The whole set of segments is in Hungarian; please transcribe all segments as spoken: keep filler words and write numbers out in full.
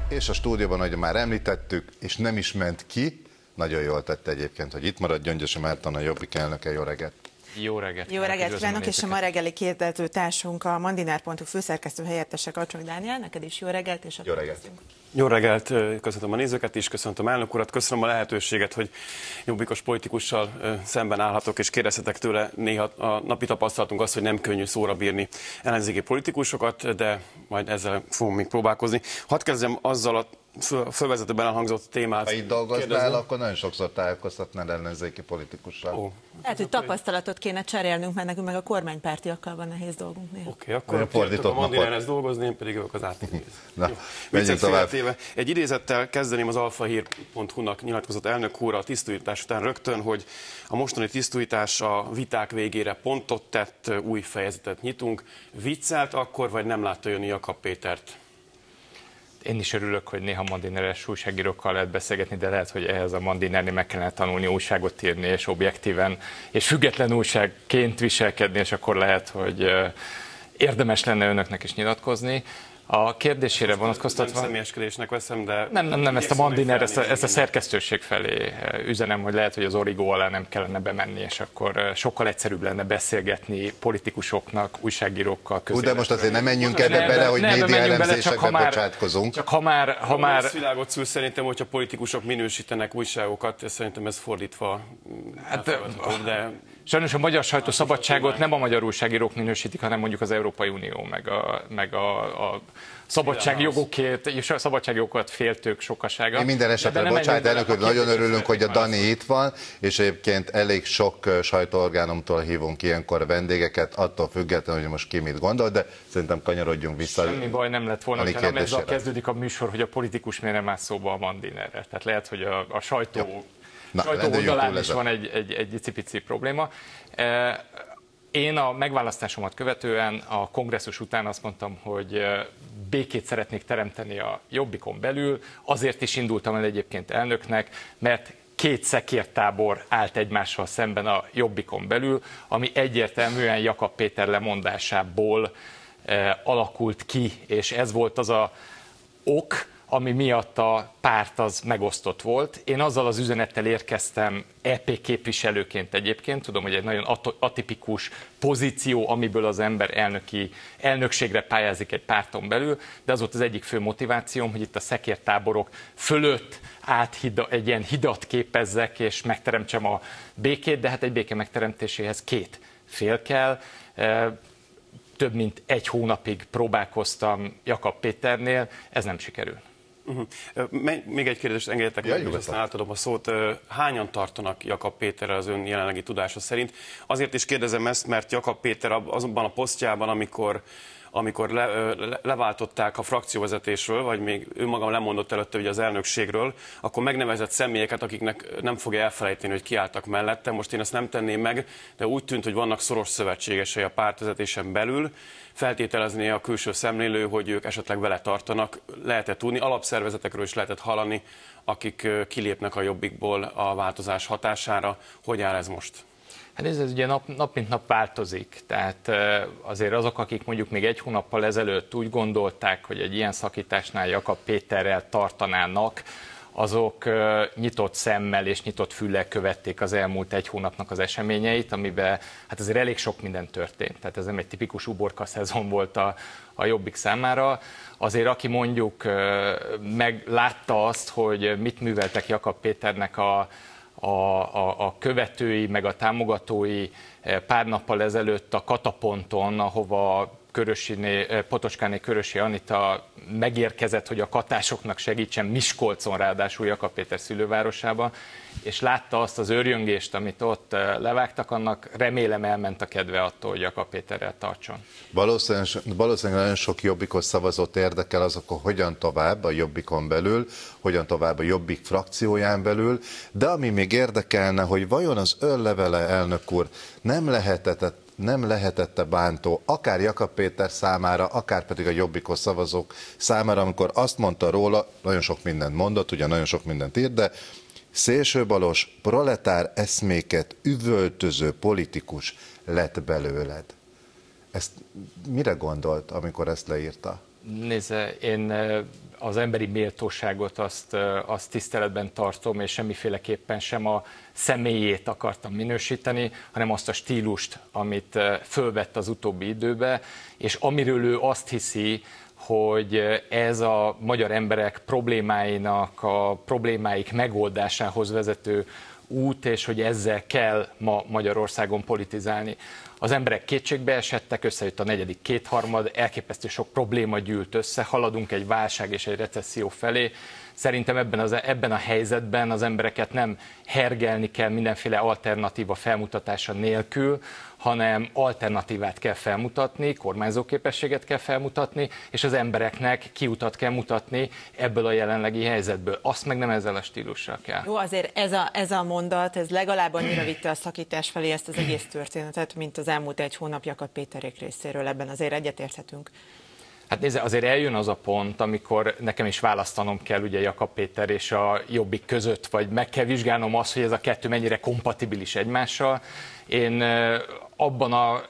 és a stúdióban, ahogy már említettük, és nem is ment ki, nagyon jól tette egyébként, hogy itt marad Gyöngyösi Márton, a Jobbik elnöke. Jó reggelt! Jó reggelt! Jó reggelt kívánok, és a ma reggeli kérdező társunk a mandinár pont hu főszerkesztő helyettese, Kacsony Dániel. Neked is jó reggelt, és jó reggelt! Jó reggelt, köszöntöm a nézőket is, köszöntöm elnök urat, köszönöm a lehetőséget, hogy jobbikos politikussal szemben állhatok, és kérdezhetek tőle. Néha a napi tapasztalatunk az, hogy nem könnyű szóra bírni ellenzéki politikusokat, de majd ezzel fogom még próbálkozni. Hadd kezdjem azzal a fölvezetőben elhangzott témát. Ha itt dolgoznál, akkor nagyon sokszor találkoztatnál ellenzéki politikussal. Ó. Lehet, hogy tapasztalatot kéne cserélnünk, mert nekünk meg a kormánypártiakkal van nehéz dolgunk néha. Oké, okay, akkor a mandinárhez dolgozni, én pedig ők az átnézni. Na, menjünk tovább. Egy idézettel kezdeném az alfahír pont hu-nak nyilatkozott elnök úr a tisztújítás után rögtön, hogy a mostani tisztújítás a viták végére pontot tett, új fejezetet nyitunk. Viccelt akkor, vagy nem látta jönni Jakab Pétert? Én is örülök, hogy néha mandineres újságírókkal lehet beszélgetni, de lehet, hogy ehhez a mandinerni meg kellene tanulni újságot írni, és objektíven, és független újságként viselkedni, és akkor lehet, hogy érdemes lenne önöknek is nyilatkozni. A kérdésére vonatkoztatva... Nem személyeskedésnek veszem, de... Nem, nem, nem, ezt a mandiner, ezt a, ezt a szerkesztőség felé üzenem, hogy lehet, hogy az origó alá nem kellene bemenni, és akkor sokkal egyszerűbb lenne beszélgetni politikusoknak, újságírókkal közé. De most azért nem menjünk ebbe bele, hogy média elemzésekbe bocsátkozunk. Csak ha már... Ha már... Ez világot szül szerintem, hogyha politikusok minősítenek újságokat, szerintem ez fordítva hát, de... Sajnos a magyar sajtószabadságot nem a magyar újságírók minősítik, hanem mondjuk az Európai Unió, meg a, meg a, a szabadságjogokért, és a szabadságjogokat féltők sokasága. Mi minden esetre, bocsánat, elnök, nagyon örülünk, hogy a Dani itt van, és egyébként elég sok sajtóorgánumtól hívunk ilyenkor vendégeket, attól függetlenül, hogy most ki mit gondol, de szerintem kanyarodjunk vissza. Semmi baj nem lett volna, hanem ezzel kezdődik a műsor, hogy a politikus miért nem áll szóba a mandinerre. Tehát lehet, hogy a, a sajtó... Jó. Na, sajtó oldalán is van egy, egy, egy icipici probléma. Én a megválasztásomat követően a kongresszus után azt mondtam, hogy békét szeretnék teremteni a Jobbikon belül, azért is indultam el egyébként elnöknek, mert két szekértábor állt egymással szemben a Jobbikon belül, ami egyértelműen Jakab Péter lemondásából alakult ki, és ez volt az a ok, ami miatt a párt az megosztott volt. Én azzal az üzenettel érkeztem é pé képviselőként egyébként, tudom, hogy egy nagyon atipikus pozíció, amiből az ember elnöki, elnökségre pályázik egy párton belül, de az volt az egyik fő motivációm, hogy itt a szekértáborok fölött áthida, egy ilyen hidat képezzek, és megteremtsem a békét, de hát egy béke megteremtéséhez két fél kell. Több mint egy hónapig próbálkoztam Jakab Péternél, ez nem sikerül. Uh-huh. Még egy kérdést engedjetek meg, és aztán átadom a szót. Hányan tartanak Jakab Péterrel az ön jelenlegi tudása szerint? Azért is kérdezem ezt, mert Jakab Péter azonban a posztjában, amikor, amikor le, le, leváltották a frakcióvezetésről, vagy még ő maga lemondott előtte ugye az elnökségről, akkor megnevezett személyeket, akiknek nem fogja elfelejteni, hogy kiálltak mellette. Most én ezt nem tenném meg, de úgy tűnt, hogy vannak szoros szövetségesei a pártvezetésen belül. Feltételezné a külső szemlélő, hogy ők esetleg vele tartanak, lehetett tudni, alapszervezetekről is lehetett hallani, akik kilépnek a Jobbikból a változás hatására. Hogy áll ez most? Hát ez, ez ugye nap, nap mint nap változik, tehát azért azok, akik mondjuk még egy hónappal ezelőtt úgy gondolták, hogy egy ilyen szakításnál Jakab Péterrel tartanának, azok nyitott szemmel és nyitott füllel követték az elmúlt egy hónapnak az eseményeit, amiben hát azért elég sok minden történt. Tehát ez nem egy tipikus uborka szezon volt a, a Jobbik számára. Azért aki mondjuk meglátta azt, hogy mit műveltek Jakab Péternek a, a, a, a követői, meg a támogatói pár nappal ezelőtt a Kataponton, ahova Körösiné, Potocskáné Körösi Anita megérkezett, hogy a katásoknak segítsen Miskolcon, ráadásul Jakab Péter szülővárosába, és látta azt az őrjöngést, amit ott levágtak, annak remélem elment a kedve attól, hogy Jakab Péterrel tartson. Valószínűleg, valószínűleg nagyon sok Jobbikos szavazót érdekel az, akkor hogyan tovább a Jobbikon belül, hogyan tovább a Jobbik frakcióján belül, de ami még érdekelne, hogy vajon az önlevele, elnök úr, nem lehetett nem lehetette bántó, akár Jakab Péter számára, akár pedig a Jobbikos szavazók számára, amikor azt mondta róla, nagyon sok mindent mondott, ugye nagyon sok mindent írt, de szélsőbalos, proletár eszméket üvöltöző politikus lett belőled. Ezt mire gondolt, amikor ezt leírta? Nézze, én az emberi méltóságot azt, azt tiszteletben tartom, és semmiféleképpen sem a személyét akartam minősíteni, hanem azt a stílust, amit fölvett az utóbbi időbe, és amiről ő azt hiszi, hogy ez a magyar emberek problémáinak, a problémáik megoldásához vezető út, és hogy ezzel kell ma Magyarországon politizálni. Az emberek kétségbe esettek, összejött a negyedik kétharmad, elképesztő sok probléma gyűlt össze, haladunk egy válság és egy recesszió felé. Szerintem ebben, az, ebben a helyzetben az embereket nem hergelni kell mindenféle alternatíva felmutatása nélkül, hanem alternatívát kell felmutatni, kormányzóképességet kell felmutatni, és az embereknek kiutat kell mutatni ebből a jelenlegi helyzetből. Azt meg nem ezzel a stílussal kell. Jó, azért ez a, ez a mondat, ez legalább annyira vitte a szakítás felé ezt az egész történetet, mint az elmúlt egy hónap Jakab Péterék részéről, ebben azért egyetérthetünk. Hát nézze, azért eljön az a pont, amikor nekem is választanom kell ugye Jakab Péter és a Jobbik között, vagy meg kell vizsgálnom azt, hogy ez a kettő mennyire kompatibilis egymással. Én abban a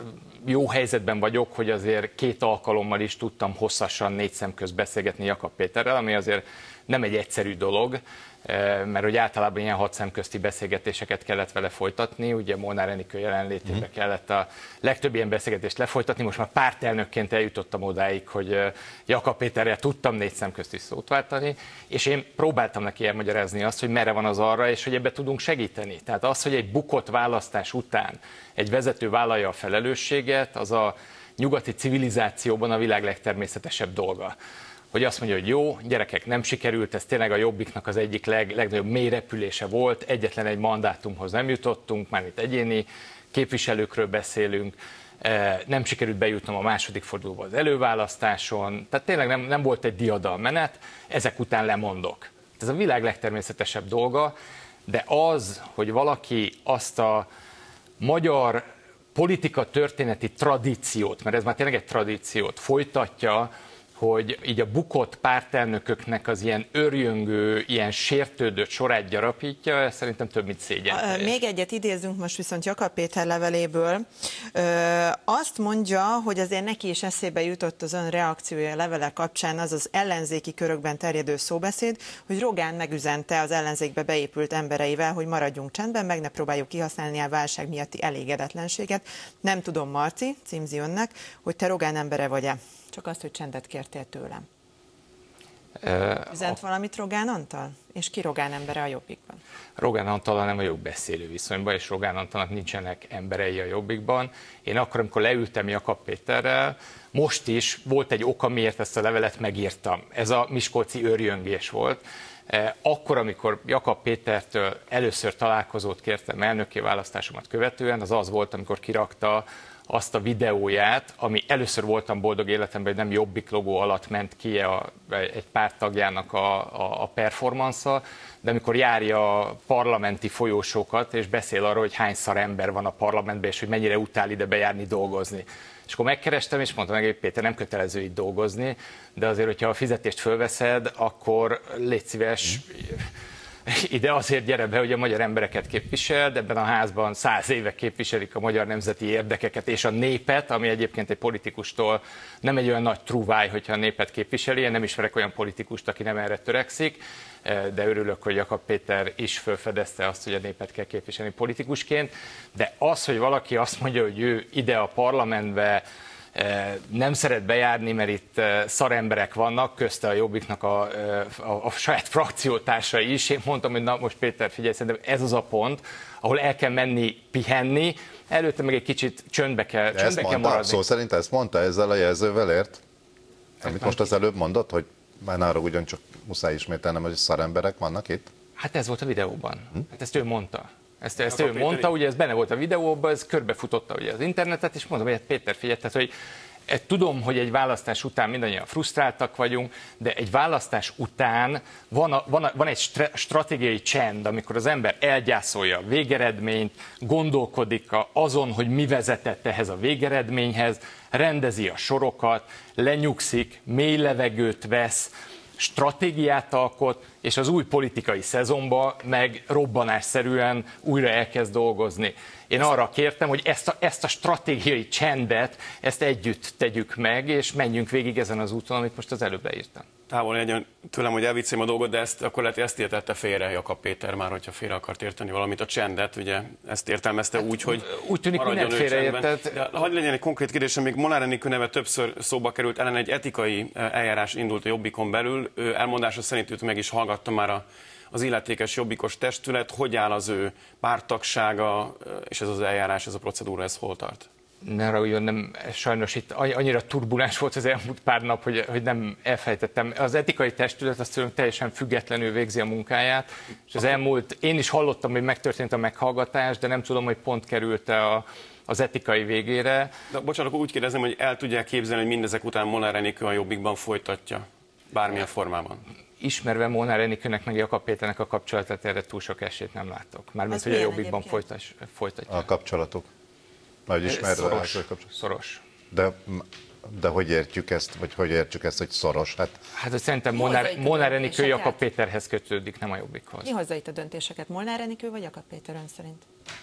jó helyzetben vagyok, hogy azért két alkalommal is tudtam hosszasan négy szem közt beszélgetni Jakab Péterrel, ami azért nem egy egyszerű dolog, mert hogy általában ilyen hat szemközti beszélgetéseket kellett vele folytatni, ugye Molnár Enikő jelenlétében mm. kellett a legtöbb ilyen beszélgetést lefolytatni, most már pártelnökként eljutottam odáig, hogy Jakab Péterrel tudtam négy szemközti szót váltani, és én próbáltam neki elmagyarázni azt, hogy merre van az arra, és hogy ebbe tudunk segíteni. Tehát az, hogy egy bukott választás után egy vezető vállalja a felelősséget, az a nyugati civilizációban a világ legtermészetesebb dolga. Hogy azt mondja, hogy jó, gyerekek, nem sikerült, ez tényleg a Jobbiknak az egyik leg, legnagyobb mélyrepülése volt, egyetlen egy mandátumhoz nem jutottunk, már itt egyéni képviselőkről beszélünk, nem sikerült bejutnom a második fordulóba az előválasztáson, tehát tényleg nem, nem volt egy diadalmenet, ezek után lemondok. Ez a világ legtermészetesebb dolga, de az, hogy valaki azt a magyar politika történeti tradíciót, mert ez már tényleg egy tradíciót folytatja, hogy így a bukott pártelnököknek az ilyen örjöngő, ilyen sértődött sorát gyarapítja, ez szerintem több, mint szégyen. Még egyet idézünk most viszont Jakab Péter leveléből. Azt mondja, hogy azért neki is eszébe jutott az ön reakciója a levele kapcsán az az ellenzéki körökben terjedő szóbeszéd, hogy Rogán megüzente az ellenzékbe beépült embereivel, hogy maradjunk csendben, meg ne próbáljuk kihasználni a válság miatti elégedetlenséget. Nem tudom, Marci, címzi önnek, hogy te Rogán embere vagy-e? Csak azt, hogy csendet kértél tőlem. Uh, Üzent a... valamit Rogán Antal? És ki Rogán embere a Jobbikban? Rogán Antallal nem vagyok beszélő viszonyban, és Rogán Antalnak nincsenek emberei a Jobbikban. Én akkor, amikor leültem Jakab Péterrel, most is volt egy oka, miért ezt a levelet megírtam. Ez a miskolci őrjöngés volt. Akkor, amikor Jakab Pétertől először találkozót kértem elnöki választásomat követően, az az volt, amikor kirakta azt a videóját, ami először voltam boldog életemben, hogy nem Jobbik logó alatt ment ki a, egy párttagjának a, a, a performance-a, de amikor járja a parlamenti folyósókat, és beszél arról, hogy hányszor ember van a parlamentben, és hogy mennyire utál ide bejárni dolgozni. És akkor megkerestem, és mondtam meg, hogy Péter, nem kötelező itt dolgozni, de azért, hogyha a fizetést fölveszed, akkor légy szíves, ide azért gyere be, hogy a magyar embereket képviseld, ebben a házban száz éve képviselik a magyar nemzeti érdekeket és a népet, ami egyébként egy politikustól nem egy olyan nagy trúváj, hogyha a népet képviseli. Én nem ismerek olyan politikust, aki nem erre törekszik, de örülök, hogy Jakab Péter is felfedezte azt, hogy a népet kell képviselni politikusként. De az, hogy valaki azt mondja, hogy ő ide a parlamentbe nem szeret bejárni, mert itt szaremberek vannak, közte a Jobbiknak a, a, a saját frakciótársai is. Én mondtam, hogy na most Péter, figyelj, szerintem ez az a pont, ahol el kell menni pihenni, előtte meg egy kicsit csöndbe kell, csöndbe kell maradni. Szó szerint ezt mondta ezzel a jelzővel, ért? Amit most az előbb mondott, hogy már nára ugyancsak muszáj ismételnem, hogy szaremberek vannak itt? Hát ez volt a videóban. Hm? Hát ezt ő mondta. Ezt, ezt ő mondta, ugye ez benne volt a videóban, ez körbefutotta ugye az internetet, és mondom, hogy hát Péter, figyelj, tehát, hogy tudom, hogy egy választás után mindannyian frusztráltak vagyunk, de egy választás után van, a, van, a, van egy stratégiai csend, amikor az ember elgyászolja a végeredményt, gondolkodik azon, hogy mi vezetett ehhez a végeredményhez, rendezi a sorokat, lenyugszik, mély levegőt vesz, stratégiát alkot, és az új politikai szezonban meg robbanásszerűen újra elkezd dolgozni. Én arra kértem, hogy ezt a, ezt a stratégiai csendet, ezt együtt tegyük meg, és menjünk végig ezen az úton, amit most az előbb leírtam. Távol legyen tőlem, hogy elviccem a dolgot, de ezt akkor lehet, hogy ezt értette félre Jakab Péter már, hogyha félre akart érteni valamit, a csendet, ugye ezt értelmezte úgy, hogy úgy tűnik, hogy nem félreértett. Hadd legyen egy konkrét kérdésem, még Molnár Enikő neve többször szóba került, ellen egy etikai eljárás indult a Jobbikon belül, ő elmondása szerint őt meg is hallgatta már a az illetékes jobbikos testület, hogy áll az ő párttagsága, és ez az eljárás, ez a procedúra, ez hol tart? Ne ragudjon, nem, sajnos itt annyira turbulens volt az elmúlt pár nap, hogy, hogy nem elfejtettem. Az etikai testület azt tudom, teljesen függetlenül végzi a munkáját, és az elmúlt, én is hallottam, hogy megtörtént a meghallgatás, de nem tudom, hogy pont került-e a az etikai végére. De bocsánat, úgy kérdezem, hogy el tudják képzelni, hogy mindezek után Molnár Enikő a Jobbikban folytatja, bármilyen formában? Ismerve Molnár Enikőnek meg Jakab Péternek a kapcsolatát, erre túl sok esélyt nem látok. Mármint, hogy a Jobbikban folytatja. A kapcsolatok. Nagy ismerve szoros. Kapcsolat. Szoros. De, de hogy értjük ezt, vagy hogy értjük ezt, hogy szoros? Hát, hát szerintem Molnár, Molnár Enikő Jakab Péterhez kötődik, nem a Jobbikhoz. Mi hozza itt a döntéseket? Molnár Enikő vagy Jakab Péter ön szerint?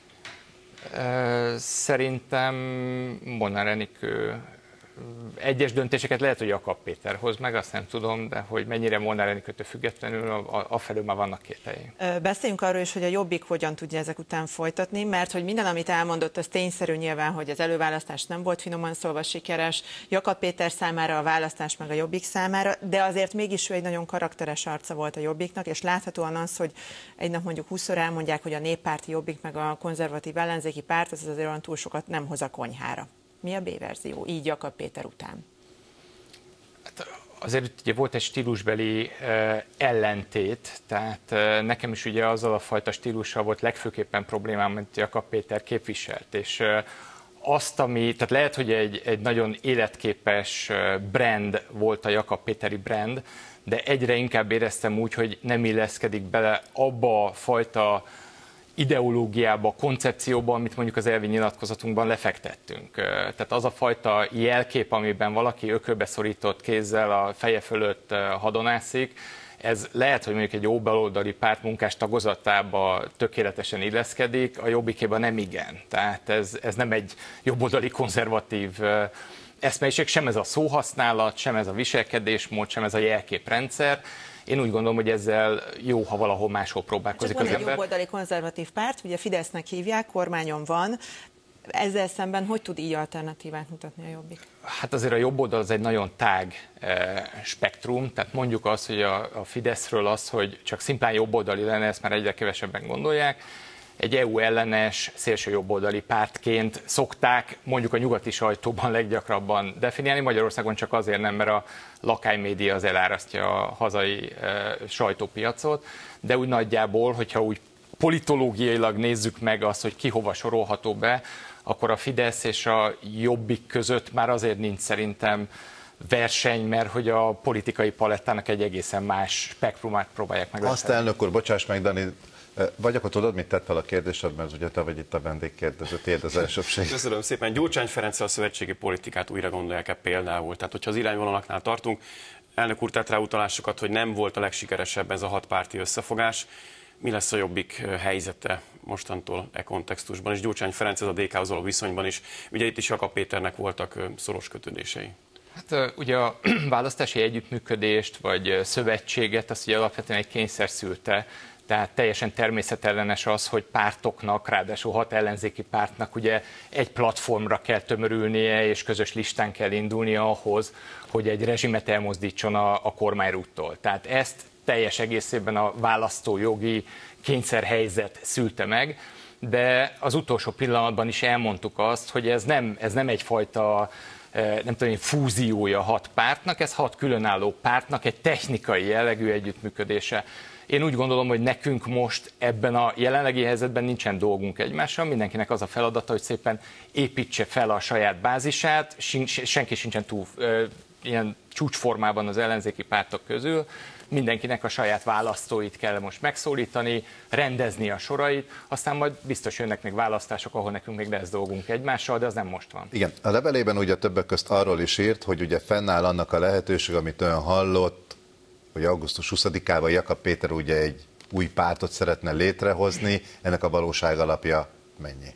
Szerintem Molnár Enikő egyes döntéseket lehet, hogy Jakab Péter hoz meg, azt nem tudom, de hogy mennyire Molnár Enikőtől függetlenül, afelől már vannak kételjeim. Beszéljünk arról is, hogy a Jobbik hogyan tudja ezek után folytatni, mert hogy minden, amit elmondott, az tényszerű nyilván, hogy az előválasztás nem volt finoman szólva sikeres, Jakab Péter számára a választás meg a Jobbik számára, de azért mégis ő egy nagyon karakteres arca volt a Jobbiknak, és láthatóan az, hogy egy nap mondjuk húszszor elmondják, hogy a néppárti Jobbik meg a konzervatív ellenzéki párt, az azért olyan túl sokat nem hoz a konyhára. Mi a B-verzió, így Jakab Péter után? Hát azért ugye volt egy stílusbeli uh, ellentét, tehát uh, nekem is ugye azzal a fajta stílussal volt legfőképpen problémám, mint Jakab Péter képviselt, és uh, azt, ami, tehát lehet, hogy egy, egy nagyon életképes brand volt a Jakab Péteri brand, de egyre inkább éreztem úgy, hogy nem illeszkedik bele abba a fajta ideológiába, koncepcióba, amit mondjuk az elvi nyilatkozatunkban lefektettünk. Tehát az a fajta jelkép, amiben valaki ökölbe szorított kézzel a feje fölött hadonászik, ez lehet, hogy mondjuk egy jó baloldali párt munkás tagozatába tökéletesen illeszkedik, a Jobbikéban nem igen. Tehát ez, ez nem egy jobboldali konzervatív eszmeiség, sem ez a szóhasználat, sem ez a viselkedésmód, sem ez a jelképrendszer. Én úgy gondolom, hogy ezzel jó, ha valahol máshol próbálkozik az ember. Csak van egy jobboldali konzervatív párt, ugye Fidesznek hívják, kormányon van. Ezzel szemben hogy tud így alternatívát mutatni a Jobbik? Hát azért a jobboldal az egy nagyon tág e, spektrum, tehát mondjuk azt, hogy a, a Fideszről az, hogy csak szimplán jobboldali lenne, ezt már egyre kevesebben gondolják. Egy é u ellenes, szélső jobboldali pártként szokták mondjuk a nyugati sajtóban leggyakrabban definiálni, Magyarországon csak azért nem, mert a lakánymédia az elárasztja a hazai e, sajtópiacot, de úgy nagyjából, hogyha úgy politológiailag nézzük meg azt, hogy ki hova sorolható be, akkor a Fidesz és a Jobbik között már azért nincs szerintem verseny, mert hogy a politikai palettának egy egészen más spektrumát próbálják meg. Azt elnök úr, bocsáss meg, Dani, vagy akkor tudod, mit tett fel a kérdésed, mert ugye te vagy itt a vendégkérdező, tiéd az elsőbség. Köszönöm szépen. Gyurcsány Ferenccel a szövetségi politikát újra gondolják-e például? Tehát, hogyha az irányvonalaknál tartunk, elnök úr tett rá utalásokat, hogy nem volt a legsikeresebb ez a hatpárti összefogás. Mi lesz a Jobbik helyzete mostantól e kontextusban, és Gyurcsány Ferenc ez a dé ká-hoz való viszonyban is? Ugye itt is Jakab Péternek voltak szoros kötődései. Hát ugye a választási együttműködést vagy szövetséget azt ugye alapvetően egy kényszer szülte, tehát teljesen természetellenes az, hogy pártoknak, ráadásul hat ellenzéki pártnak ugye egy platformra kell tömörülnie, és közös listán kell indulnia ahhoz, hogy egy rezsimet elmozdítson a, a kormányrúttól. Tehát ezt teljes egészében a választójogi kényszerhelyzet szülte meg, de az utolsó pillanatban is elmondtuk azt, hogy ez nem, ez nem egyfajta nem tudom, fúziója hat pártnak, ez hat különálló pártnak egy technikai jellegű együttműködése. Én úgy gondolom, hogy nekünk most ebben a jelenlegi helyzetben nincsen dolgunk egymással, mindenkinek az a feladata, hogy szépen építse fel a saját bázisát, senki sincsen túl ilyen csúcsformában az ellenzéki pártok közül, mindenkinek a saját választóit kell most megszólítani, rendezni a sorait, aztán majd biztos jönnek még választások, ahol nekünk még lesz dolgunk egymással, de az nem most van. Igen, a levelében ugye többek közt arról is írt, hogy ugye fennáll annak a lehetőség, amit ön hallott, hogy augusztus huszadikában Jakab Péter ugye egy új pártot szeretne létrehozni, ennek a valóság alapja mennyi?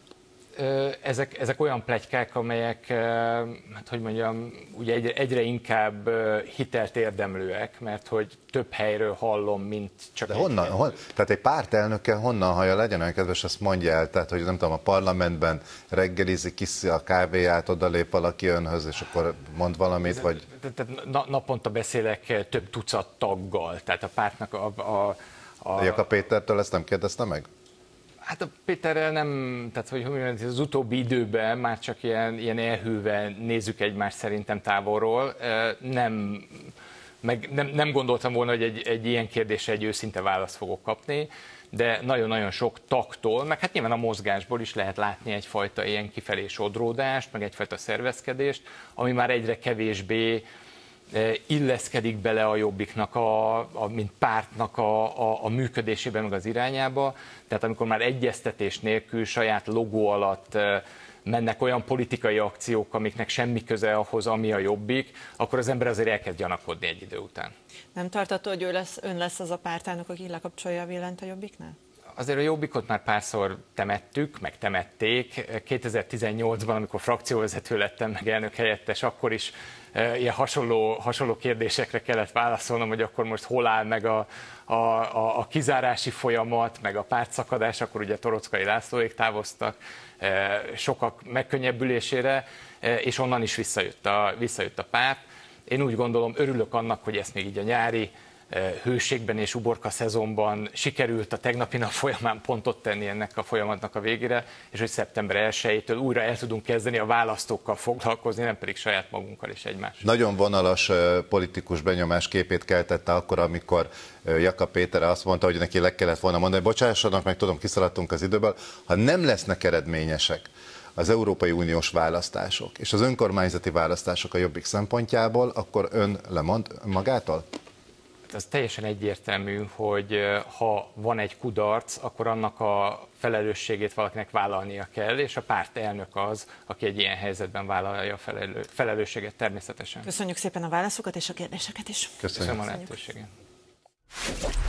Ezek, ezek olyan pletykák, amelyek, hát hogy mondjam, ugye egyre, egyre inkább hitelt érdemlőek, mert hogy több helyről hallom, mint csak... De honnan, hon, tehát egy pártelnöke honnan hallja, legyen olyan kedves, azt mondja el, tehát hogy nem tudom, a parlamentben reggelizik, kiszi a kávéját, odalép valaki önhöz, és akkor mond valamit, vagy... Tehát naponta beszélek több tucat taggal, tehát a pártnak a... a, a... Jakab Pétertől ezt nem kérdezte meg? Hát a Péterrel nem, tehát hogy az utóbbi időben már csak ilyen, ilyen elhűve nézzük egymást szerintem távolról. Nem, meg nem, nem gondoltam volna, hogy egy, egy ilyen kérdésre egy őszinte választ fogok kapni, de nagyon-nagyon sok tagtól, meg hát nyilván a mozgásból is lehet látni egyfajta ilyen kifelé sodródást, meg egyfajta szervezkedést, ami már egyre kevésbé illeszkedik bele a Jobbiknak, a, a, mint pártnak a, a, a működésében, meg az irányába. Tehát amikor már egyeztetés nélkül saját logó alatt mennek olyan politikai akciók, amiknek semmi köze ahhoz, ami a Jobbik, akkor az ember azért elkezd gyanakodni egy idő után. Nem tartató, hogy ő lesz, ön lesz az a pártának, aki lekapcsolja a villant a Jobbiknál? Azért a Jobbikot már párszor temettük, meg temették. kétezer-tizennyolcban, amikor frakcióvezető lettem, meg elnök helyettes, akkor is e, ilyen hasonló, hasonló kérdésekre kellett válaszolnom, hogy akkor most hol áll meg a, a, a, a kizárási folyamat, meg a pártszakadás, akkor ugye Toroczkai Lászlóék távoztak e, sokak megkönnyebbülésére, e, és onnan is visszajött a, visszajött a párt. Én úgy gondolom, örülök annak, hogy ezt még így a nyári hőségben és uborka szezonban sikerült a tegnapi nap folyamán pontot tenni ennek a folyamatnak a végére, és hogy szeptember elsejétől újra el tudunk kezdeni a választókkal foglalkozni, nem pedig saját magunkkal és egymással. Nagyon vonalas politikus benyomás képét keltette akkor, amikor Jakab Péter azt mondta, hogy neki le kellett volna mondani, bocsássanak, meg tudom, kiszaladtunk az időből, ha nem lesznek eredményesek az Európai Uniós választások és az önkormányzati választások a Jobbik szempontjából, akkor ön lemond magától? Ez teljesen egyértelmű, hogy ha van egy kudarc, akkor annak a felelősségét valakinek vállalnia kell, és a párt elnök az, aki egy ilyen helyzetben vállalja a felelő, felelősséget természetesen. Köszönjük szépen a válaszokat és a kérdéseket is. Köszönjük, Köszönjük a lehetőséget.